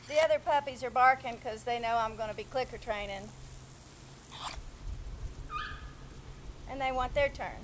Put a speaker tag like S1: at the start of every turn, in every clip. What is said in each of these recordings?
S1: The other puppies are barking because they know I'm going to be clicker training. And they want their turn.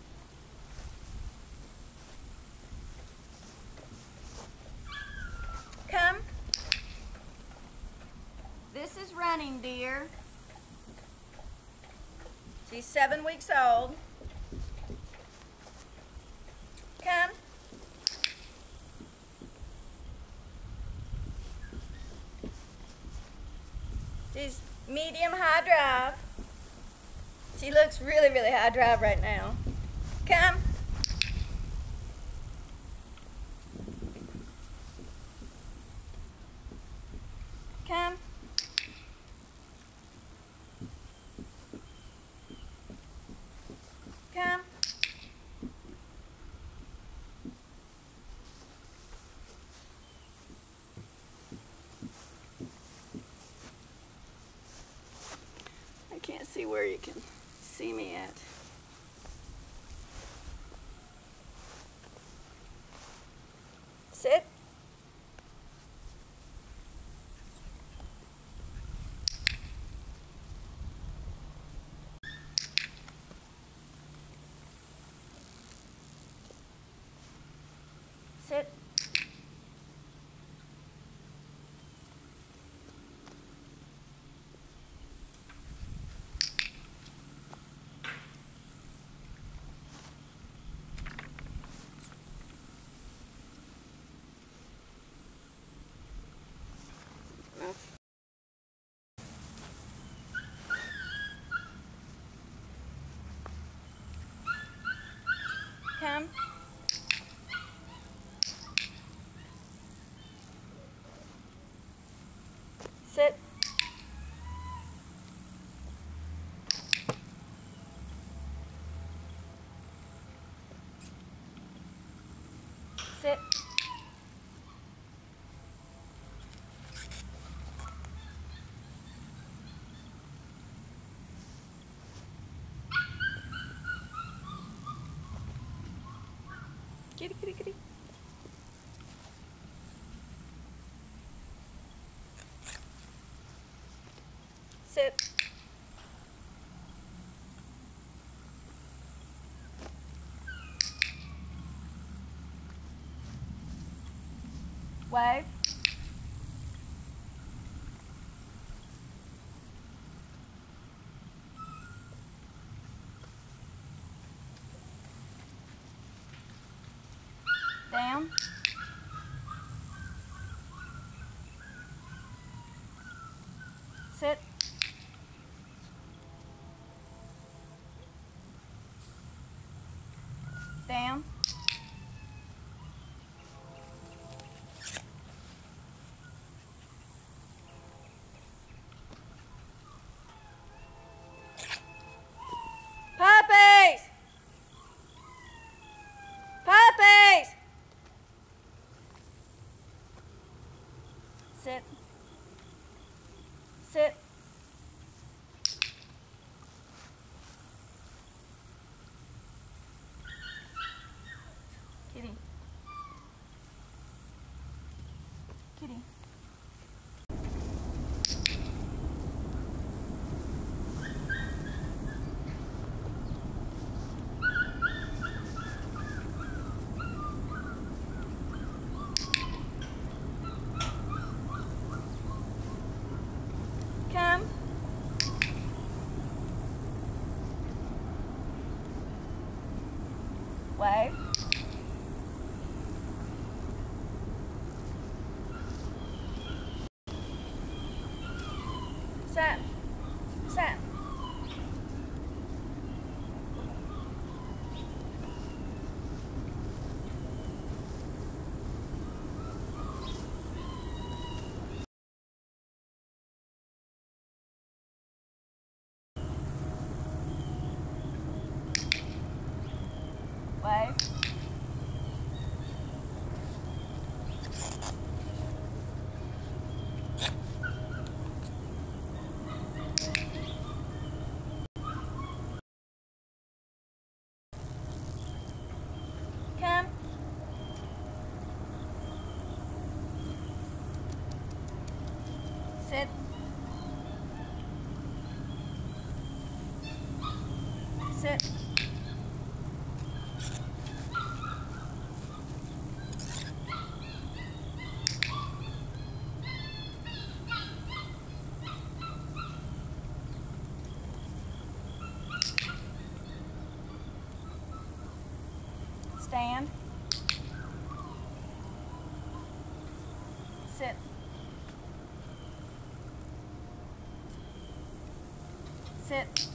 S1: Come. This is Running Deer. She's 7 weeks old. Come. She's medium high drive. She looks really, really high drive right now. Come. Come. Come. I can't see where you can see me at. Sit. Sit. Come. Sit. Sit. Kitty, kitty, kitty. Sit. Wave. Down. Sit. Down. Puppies! Puppies! Sit. Sit. Kitty. Kitty. Come. Wave. Sit. Sit. Wave. Sit. Sit. Stand. Sit. Sit.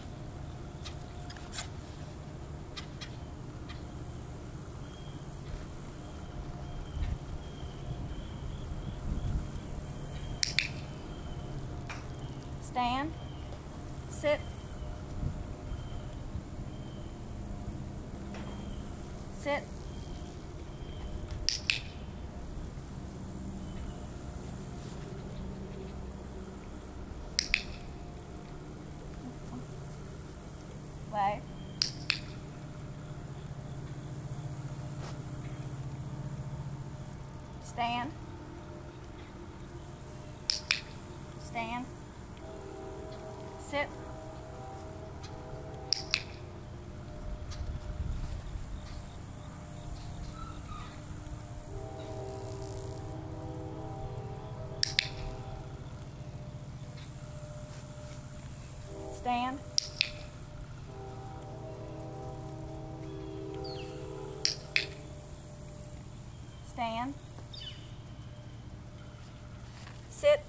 S1: Stand. Sit. Sit. Wave. Stand. Stand. Sit. Stand. Stand. Sit.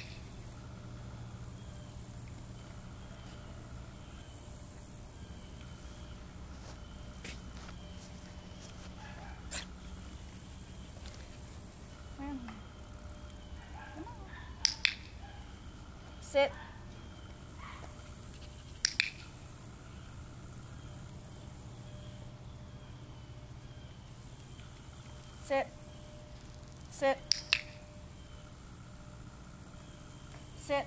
S1: Sit. Sit. Sit. Sit.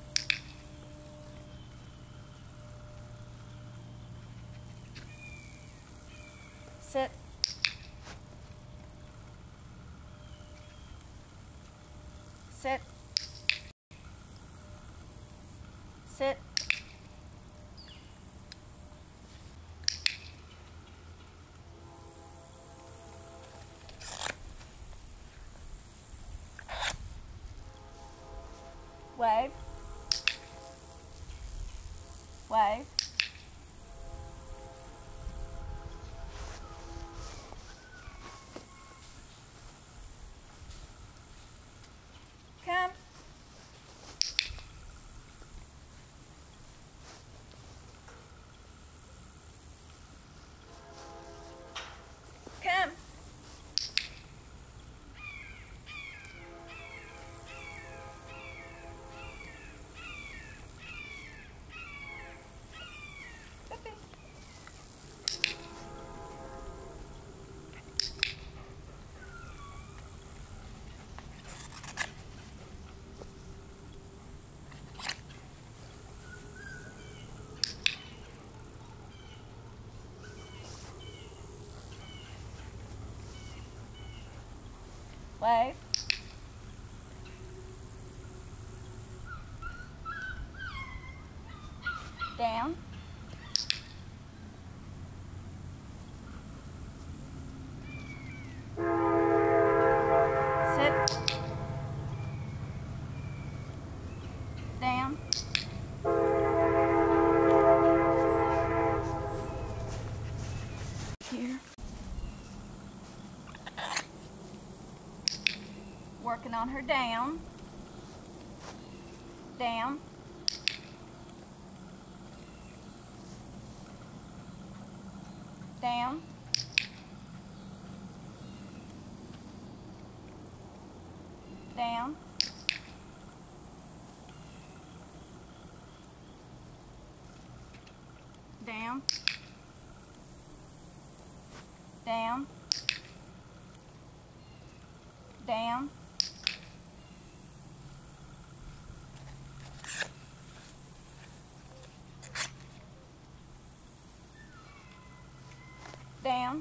S1: Sit. Sit. Sit. Wave. Wave. Come. Come. Wave. Down. Sit. Down. Here. Working on her down. Down. Down. Down. Down. Down. Down. Down.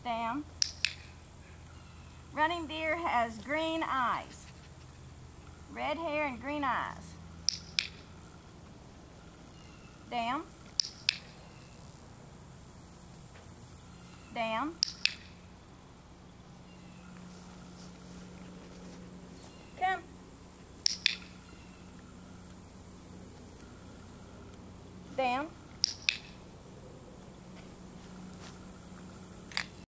S1: Down. Running deer has green eyes. Red hair and green eyes. Down. Down. Come. Down.